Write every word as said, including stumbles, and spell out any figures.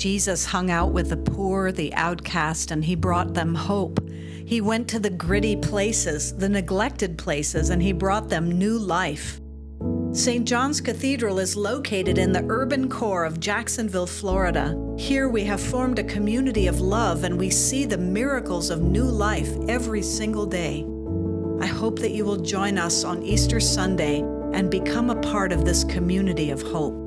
Jesus hung out with the poor, the outcast, and he brought them hope. He went to the gritty places, the neglected places, and he brought them new life. Saint John's Cathedral is located in the urban core of Jacksonville, Florida. Here we have formed a community of love, and we see the miracles of new life every single day. I hope that you will join us on Easter Sunday and become a part of this community of hope.